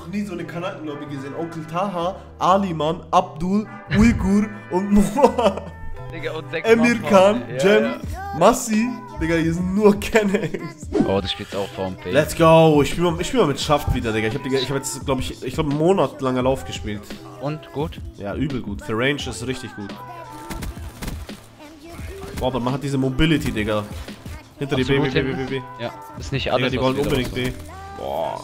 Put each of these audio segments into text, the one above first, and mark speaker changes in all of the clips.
Speaker 1: nie so eine Kanakenlobby gesehen. Onkel Taha, Aliman, Abdul, Uigur und Noah.
Speaker 2: Digga, und 6
Speaker 1: Emir Khan,
Speaker 2: ja,
Speaker 1: Jem,
Speaker 2: ja.
Speaker 1: Massi. Digga, hier sind nur Kennex.
Speaker 2: Oh, du spielst auch VMP.
Speaker 1: Let's go. Ich spiel mal mit Schaft wieder, Digga. Ich hab jetzt, glaube ich, einen Monat langer Lauf gespielt.
Speaker 2: Und, gut?
Speaker 1: Ja, übel gut. Für Range ist es richtig gut. Boah, aber man hat diese Mobility, Digga. Hinter die B.
Speaker 2: Ja, ist nicht alles.
Speaker 1: Digga, die wollen unbedingt B. Boah.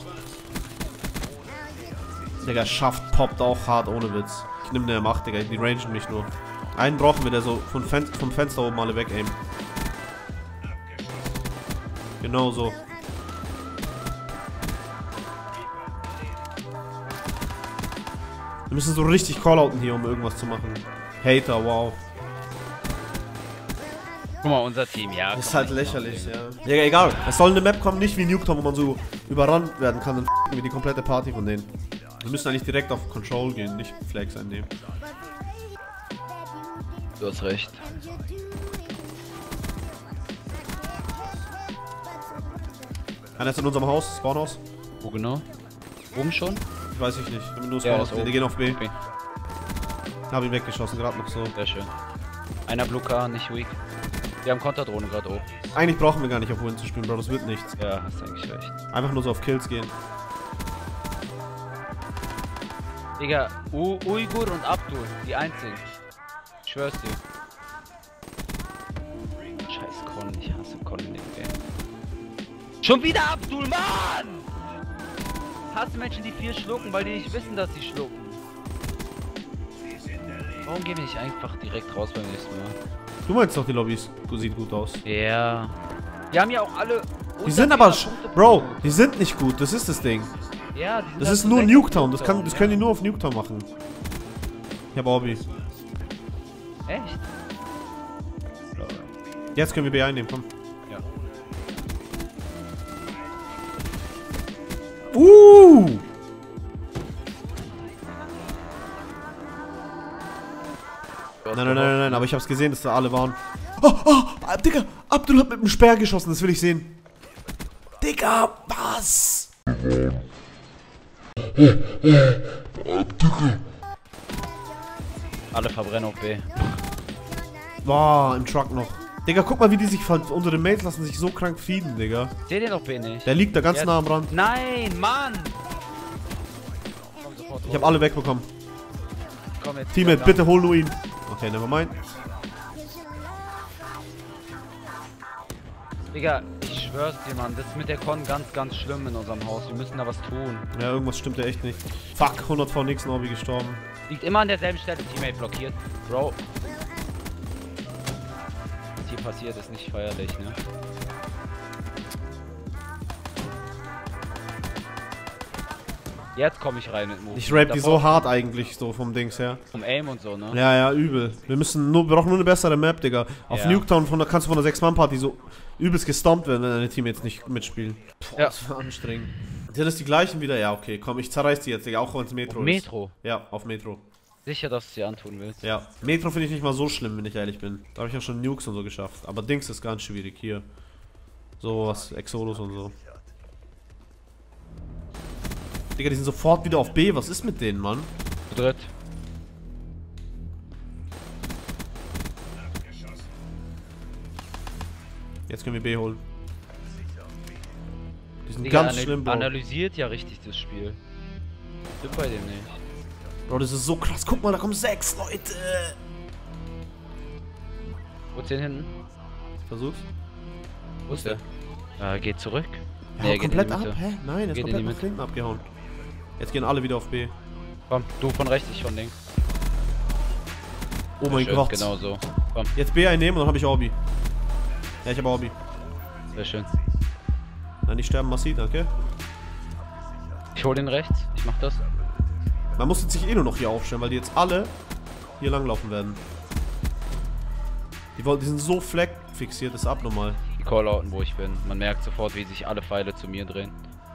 Speaker 1: Digga, Schaft poppt auch hart, ohne Witz. Ich nehm eine M8, Digga. Die rangen mich nur. Einen brauchen wir, der so vom Fenster oben alle weg aimt. Genau so. Wir müssen so richtig Callouten hier, um irgendwas zu machen. Hater, wow.
Speaker 2: Guck mal, unser Team, ja.
Speaker 1: Das ist halt lächerlich, ja. Ja, egal. Es soll eine Map kommen, nicht wie Nuketown, wo man so überrannt werden kann. Dann wir die komplette Party von denen. Wir müssen eigentlich direkt auf Control gehen, nicht Flags einnehmen.
Speaker 2: Du hast recht.
Speaker 1: Einer ist in unserem Haus, Spawnhaus.
Speaker 2: Wo genau? Oben schon?
Speaker 1: Weiß ich nicht. Wir haben nur
Speaker 2: Ja,
Speaker 1: Spawnhaus. Die gehen auf B.
Speaker 2: Okay.
Speaker 1: Hab ihn weggeschossen, gerade noch so.
Speaker 2: Sehr schön. Einer Blue Car, nicht weak. Wir haben Konterdrohne gerade hoch.
Speaker 1: Eigentlich brauchen wir gar nicht auf Win zu spielen, Bro. Das wird nichts.
Speaker 2: Ja, hast eigentlich recht.
Speaker 1: Einfach nur so auf Kills gehen.
Speaker 2: Digga, Uigur und Abdul, die einzigen. Ich schwör's dir. Scheiß Con, ich hasse Con in dem Game. Schon wieder Abdul, Mann! Ich hasse Menschen, die 4 schlucken, weil die nicht wissen, dass sie schlucken. Warum gehen wir nicht einfach direkt raus beim nächsten Mal?
Speaker 1: Du meinst doch, die Lobbys sieht gut aus.
Speaker 2: Ja. Die haben ja auch alle...
Speaker 1: Die sind aber... Bro, die sind nicht gut. Das ist das Ding.
Speaker 2: Ja, die sind
Speaker 1: Das
Speaker 2: halt
Speaker 1: ist
Speaker 2: so
Speaker 1: nur
Speaker 2: 6
Speaker 1: Nuketown. Das
Speaker 2: Nuketown,
Speaker 1: können die nur auf Nuketown machen. Ich hab Orbi.
Speaker 2: Echt?
Speaker 1: Jetzt können wir B einnehmen, komm.
Speaker 2: Ja. Nein,
Speaker 1: Aber ich hab's gesehen, dass da alle waren. Oh, Digga, Abdul hat mit dem Speer geschossen, das will ich sehen. Digga, was?
Speaker 2: Alle verbrennen auf B.
Speaker 1: Boah, im Truck noch. Digga, guck mal, wie die sich unsere Mates lassen sich so krank feeden, Digga.
Speaker 2: Seht ihr noch B nicht?
Speaker 1: Der liegt da ganz nah am Rand.
Speaker 2: Nein, Mann! Komm sofort
Speaker 1: Ich hab alle wegbekommen.
Speaker 2: Komm jetzt.
Speaker 1: Teammate, bitte hol nur ihn. Okay, nevermind.
Speaker 2: Digga, ich schwör's dir, Mann, das ist mit der Con ganz schlimm in unserem Haus. Wir müssen da was tun.
Speaker 1: Ja, irgendwas stimmt ja echt nicht. Fuck, 100 v nix, Orbi gestorben.
Speaker 2: Liegt immer an derselben Stelle, Teammate blockiert. Bro. Was hier passiert, ist nicht feierlich, ne? Jetzt komme ich rein mit Move.
Speaker 1: Ich rape die so hart eigentlich, so vom Dings her.
Speaker 2: Vom Aim und so, ne?
Speaker 1: Ja, übel. Wir brauchen nur eine bessere Map, Digga. Auf
Speaker 2: Ja.
Speaker 1: Nuketown kannst du von der 6-Mann-Party so übelst gestompt werden, wenn deine Teammates nicht mitspielen. Boah,
Speaker 2: Ja.
Speaker 1: das war anstrengend. Sind das die gleichen wieder? Ja, okay. Komm, ich zerreiß die jetzt, Digga. Auch wenn es Metro ist.
Speaker 2: Metro?
Speaker 1: Ja, auf Metro.
Speaker 2: Sicher, dass du es dir antun willst?
Speaker 1: Ja. Metro finde ich nicht mal so schlimm, wenn ich ehrlich bin. Da habe ich ja schon Nukes und so geschafft. Aber Dings ist ganz schwierig hier. So was, Exodus und so. Digga, die sind sofort wieder auf B. Was ist mit denen, Mann?
Speaker 2: Zu dritt.
Speaker 1: Jetzt können wir B holen. Die sind
Speaker 2: Digga,
Speaker 1: ganz schlimm, Bro.
Speaker 2: analysiert ja richtig das Spiel. Stimmt bei dem nicht.
Speaker 1: Bro, das ist so krass. Guck mal, da kommen 6 Leute.
Speaker 2: Wo ist der hinten?
Speaker 1: Versuch's.
Speaker 2: Wo ist der? Geht zurück.
Speaker 1: Ja,
Speaker 2: Nee, er geht in
Speaker 1: komplett
Speaker 2: die
Speaker 1: ab.
Speaker 2: Mitte.
Speaker 1: Hä? Nein, er ist
Speaker 2: Geht in
Speaker 1: komplett
Speaker 2: die
Speaker 1: nach
Speaker 2: Mitte.
Speaker 1: hinten abgehauen. Jetzt gehen alle wieder auf B.
Speaker 2: Komm, du von rechts, ich von links.
Speaker 1: Oh mein
Speaker 2: Schön,
Speaker 1: Gott.
Speaker 2: Genau so. Komm,
Speaker 1: Jetzt B einnehmen und dann habe ich Orbi. Ja, ich habe Orbi.
Speaker 2: sehr schön.
Speaker 1: Nein, nicht sterben, Massi, danke.
Speaker 2: Ich hol den rechts, ich mach das.
Speaker 1: Man muss jetzt sich eh nur noch hier aufstellen, weil die jetzt alle hier langlaufen werden. Die sind so fleck fixiert, das ist abnormal.
Speaker 2: Die Callouten, wo ich bin. Man merkt sofort, wie sich alle Pfeile zu mir drehen.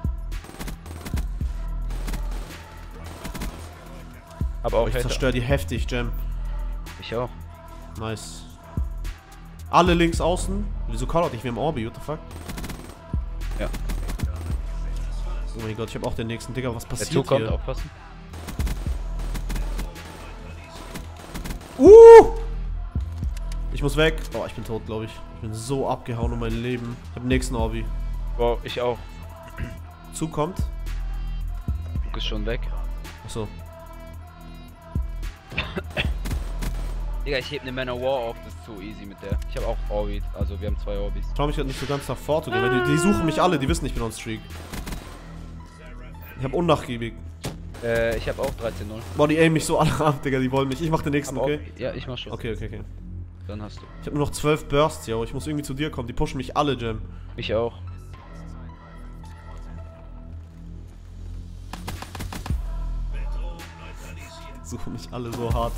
Speaker 2: Aber auch
Speaker 1: Ich
Speaker 2: Hater.
Speaker 1: zerstöre die heftig, Jam.
Speaker 2: Ich auch.
Speaker 1: Nice. Alle links außen. Wieso callout ich? Wir haben Orbi, what the fuck?
Speaker 2: Ja.
Speaker 1: Oh mein Gott, ich habe auch den nächsten. Digga, was
Speaker 2: Der
Speaker 1: passiert
Speaker 2: Zug kommt,
Speaker 1: hier?
Speaker 2: aufpassen.
Speaker 1: Ich muss weg. Oh, ich bin tot, glaube ich. Ich bin so abgehauen um mein Leben. Ich habe den nächsten Orbi.
Speaker 2: Wow, ich auch.
Speaker 1: Zug kommt.
Speaker 2: Zug ist schon weg.
Speaker 1: Achso.
Speaker 2: Digga, ich heb eine Man-of-War auf, das ist zu easy mit der. Ich habe auch Orbis, also wir haben 2 Orbis.
Speaker 1: Ich trau mich gerade nicht so ganz nach vor zu gehen, weil die suchen mich alle, die wissen, ich bin on Streak. Ich hab unnachgiebig.
Speaker 2: Ich habe auch 13-0.
Speaker 1: Boah, die aimen mich so alle ab, Digga, die wollen mich. Ich mach den nächsten, okay?
Speaker 2: Ja, ich mach schon.
Speaker 1: Okay.
Speaker 2: Dann hast du.
Speaker 1: Ich hab nur noch 12 Bursts, yo. Ich muss irgendwie zu dir kommen, die pushen mich alle, Jam.
Speaker 2: Ich auch.
Speaker 1: Suchen mich alle so hart.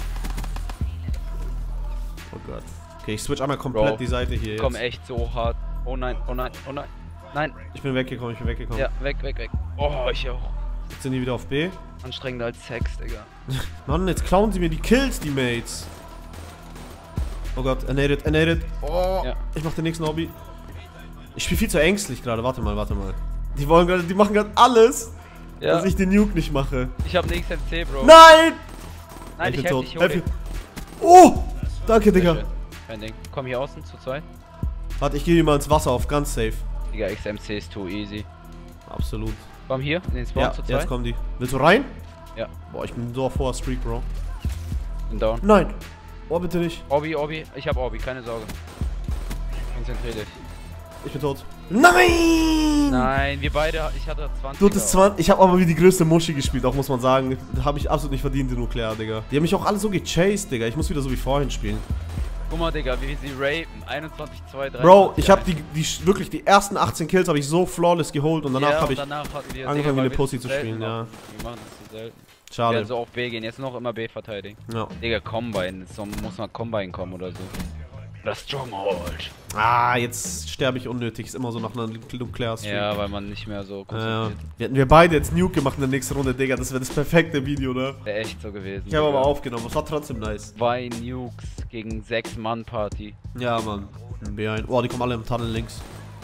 Speaker 1: Oh Gott. Okay, ich switch einmal komplett
Speaker 2: Bro,
Speaker 1: die Seite hier
Speaker 2: komm
Speaker 1: jetzt.
Speaker 2: echt so hart. Oh nein, oh nein, oh nein. Nein.
Speaker 1: Ich bin weggekommen.
Speaker 2: Ja, weg. Oh, ich auch.
Speaker 1: Jetzt sind die wieder auf B.
Speaker 2: Anstrengender als Sex, Digga.
Speaker 1: Mann, jetzt klauen sie mir die Kills, die Mates. Oh Gott, er nadet. Oh,
Speaker 2: Ja.
Speaker 1: ich mach den nächsten Hobby. Ich spiele viel zu ängstlich gerade. Warte mal. Die machen gerade alles,
Speaker 2: Ja.
Speaker 1: dass ich den Nuke nicht mache.
Speaker 2: Ich hab nix MC, Bro.
Speaker 1: Nein!
Speaker 2: Nein, ich
Speaker 1: bin
Speaker 2: helf
Speaker 1: tot.
Speaker 2: dich, okay.
Speaker 1: Oh! Danke, Digga.
Speaker 2: Sehr schön. Kein Ding. Komm hier außen zu zweit.
Speaker 1: Warte, ich gehe hier mal ins Wasser auf, ganz safe.
Speaker 2: Digga, XMC ist too easy.
Speaker 1: Absolut.
Speaker 2: Komm hier in den Spawn
Speaker 1: Ja,
Speaker 2: zu
Speaker 1: jetzt
Speaker 2: zweit.
Speaker 1: kommen die. Willst du rein?
Speaker 2: Ja,
Speaker 1: Boah, ich bin so auf hoher Streak, Bro.
Speaker 2: bin down.
Speaker 1: Nein! Oh, bitte nicht.
Speaker 2: Orbi, ich hab Orbi, keine Sorge. Konzentrier dich.
Speaker 1: Ich bin tot. Nein!
Speaker 2: Nein, wir beide, ich hatte 20.
Speaker 1: Du hattest 20. Ich habe aber wie die größte Muschi gespielt, auch muss man sagen. Habe ich absolut nicht verdient, den Nuklear, Digga. Die haben mich auch alle so gechased, Digga. Ich muss wieder so wie vorhin spielen.
Speaker 2: Guck mal, Digga, wie wir sie rapen. 21, 2, 3.
Speaker 1: Bro, ich habe wirklich die ersten 18 Kills habe ich so flawless geholt und danach
Speaker 2: ja,
Speaker 1: habe ich
Speaker 2: danach hatten wir,
Speaker 1: angefangen,
Speaker 2: Digga,
Speaker 1: wie
Speaker 2: weil
Speaker 1: eine
Speaker 2: wir
Speaker 1: Pussy
Speaker 2: das
Speaker 1: zu
Speaker 2: zu selten
Speaker 1: spielen,
Speaker 2: machen.
Speaker 1: ja.
Speaker 2: Wir machen das zu selten.
Speaker 1: Schade.
Speaker 2: Also auf B gehen, jetzt noch immer B verteidigen.
Speaker 1: Ja.
Speaker 2: Digga, Combine, so muss mal Combine kommen oder so. Oder Stronghold.
Speaker 1: Ah, jetzt sterbe ich unnötig. Ist immer so nach einer Nuklear-Stream.
Speaker 2: Ja, weil man nicht mehr so konzentriert.
Speaker 1: Hätten wir beide jetzt Nuke gemacht in der nächsten Runde, Digga. Das wäre das perfekte Video, ne?
Speaker 2: Wäre echt so gewesen.
Speaker 1: Ich habe
Speaker 2: Digga.
Speaker 1: aber aufgenommen. Es war trotzdem nice.
Speaker 2: 2 Nukes gegen 6-Mann-Party.
Speaker 1: Ja, Mann. B1. Oh, die kommen alle im Tunnel links.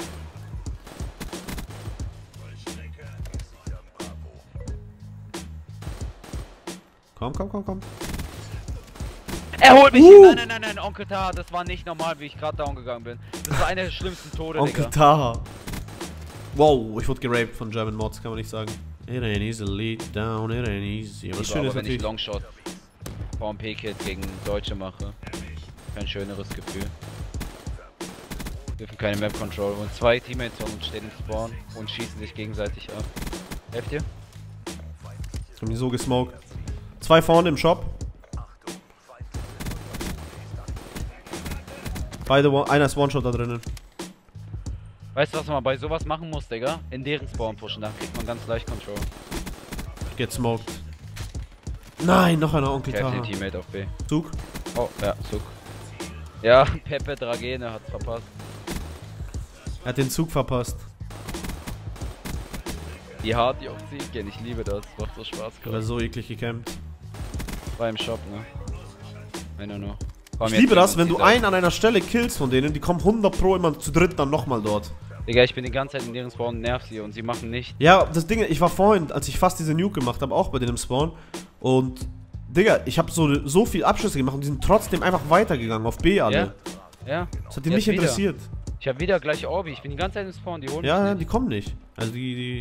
Speaker 1: Komm.
Speaker 2: Er holt mich hier. Nein, Onkel Taha, das war nicht normal, wie ich gerade down gegangen bin. Das war einer der schlimmsten Tode,
Speaker 1: Onkel
Speaker 2: Digga.
Speaker 1: Taha. Wow, ich wurde geraped von German Mods, kann man nicht sagen. It ain't easy, lead down, it ain't easy. Was schön ist
Speaker 2: wenn ich
Speaker 1: natürlich.
Speaker 2: Longshot VMP-Kit gegen Deutsche mache. Kein schöneres Gefühl. Dürfen keine Map Control und 2 Teammates von uns stehen im Spawn und schießen sich gegenseitig ab. Helft ihr?
Speaker 1: Ich hab ihn so gesmoked. 2 vorne im Shop. Beide, einer ist One-Shot da drinnen.
Speaker 2: Weißt du, was man bei sowas machen muss, Digga? In deren Spawn pushen, dann kriegt man ganz leicht Control.
Speaker 1: Get smoked. Nein, noch einer Onkel
Speaker 2: Ich helfe
Speaker 1: Taha.
Speaker 2: den Teammate auf B.
Speaker 1: Zug.
Speaker 2: Oh, ja, Zug. Ja, Pepe Dragene hat's verpasst.
Speaker 1: Er hat den Zug verpasst.
Speaker 2: Die hart, die auf Sieg gehen, ich liebe das. Macht so Spaß
Speaker 1: Weil er
Speaker 2: gerade.
Speaker 1: so eklig gecampt.
Speaker 2: War im Shop, ne? Einer noch.
Speaker 1: Ich liebe das, wenn du einen an einer Stelle killst von denen, die kommen 100 Pro immer zu dritt dann nochmal dort.
Speaker 2: Digga, ich bin die ganze Zeit in deren Spawn und nerv sie und sie machen nicht.
Speaker 1: Ja, das Ding, ich war vorhin, als ich fast diese Nuke gemacht habe, auch bei denen im Spawn. Und, Digga, ich habe so viel Abschüsse gemacht und die sind trotzdem einfach weitergegangen, auf B alle.
Speaker 2: Ja.
Speaker 1: Das hat die nicht interessiert.
Speaker 2: Ich habe wieder gleich Orbi, ich bin die ganze Zeit im Spawn, die holen mich
Speaker 1: Ja,
Speaker 2: nicht.
Speaker 1: die kommen nicht. Also die...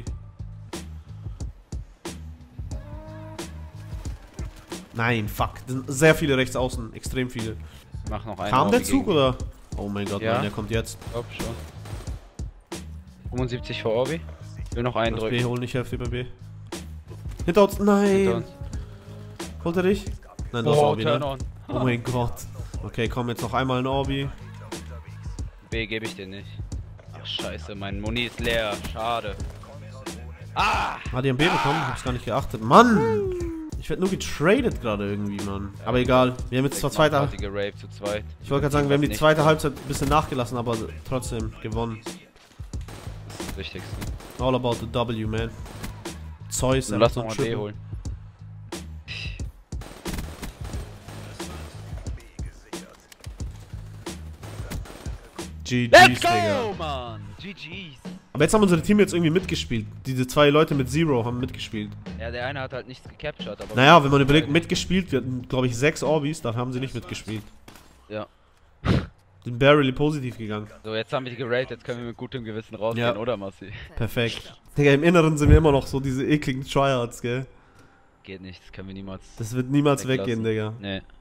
Speaker 1: Nein, fuck. Das sind sehr viele rechts außen, extrem viele.
Speaker 2: Mach noch einen
Speaker 1: Kam der
Speaker 2: Orbi
Speaker 1: Zug
Speaker 2: gegen
Speaker 1: oder? Oh mein Gott,
Speaker 2: Ja.
Speaker 1: nein, der kommt jetzt.
Speaker 2: die. Glaub schon. 75 für Orbi. Will noch einen
Speaker 1: Lass B
Speaker 2: drücken.
Speaker 1: holen, ich helfe dir bei B. Hinter uns, nein!
Speaker 2: Hinter uns.
Speaker 1: Holt er dich? Nein, du hast
Speaker 2: Oh,
Speaker 1: Orbi,
Speaker 2: turn
Speaker 1: ne?
Speaker 2: on.
Speaker 1: Oh mein Gott. Okay, komm, jetzt noch einmal ein Orbi.
Speaker 2: B gebe ich dir nicht. Ach scheiße, mein Muni ist leer. Schade. Ah!
Speaker 1: Ah, die haben B bekommen? Ich hab's gar nicht geachtet. Mann! Ich werd nur getradet gerade irgendwie, Mann. Aber egal. Wir haben jetzt zwar zweite...
Speaker 2: Party geraped zu zweit.
Speaker 1: Ich wollte gerade sagen, wir haben die zweite Halbzeit ein bisschen nachgelassen, aber trotzdem gewonnen.
Speaker 2: Das ist das Wichtigste.
Speaker 1: All about the W, man. Zeus,
Speaker 2: Dann lass
Speaker 1: so
Speaker 2: noch
Speaker 1: ein
Speaker 2: mal B
Speaker 1: Triple.
Speaker 2: holen.
Speaker 1: GG's,
Speaker 2: Let's go,
Speaker 1: Digga.
Speaker 2: Mann! GG's.
Speaker 1: Aber jetzt haben unsere Team jetzt irgendwie mitgespielt. Diese 2 Leute mit Zero haben mitgespielt.
Speaker 2: Ja, der eine hat halt nichts gecaptured, aber...
Speaker 1: Naja, wenn man überlegt, mitgespielt, wir hatten, glaube ich, 6 Orbis, dafür haben sie nicht mitgespielt.
Speaker 2: Ja.
Speaker 1: Sind barely positiv gegangen.
Speaker 2: So, jetzt haben wir die geratet, jetzt können wir mit gutem Gewissen rausgehen,
Speaker 1: Ja.
Speaker 2: oder Massi?
Speaker 1: Perfekt. Digga, im Inneren sind wir immer noch so diese ekligen Tryhards, gell?
Speaker 2: Geht nicht, das können wir niemals...
Speaker 1: Das wird niemals
Speaker 2: weglassen.
Speaker 1: weggehen, Digga.
Speaker 2: Nee.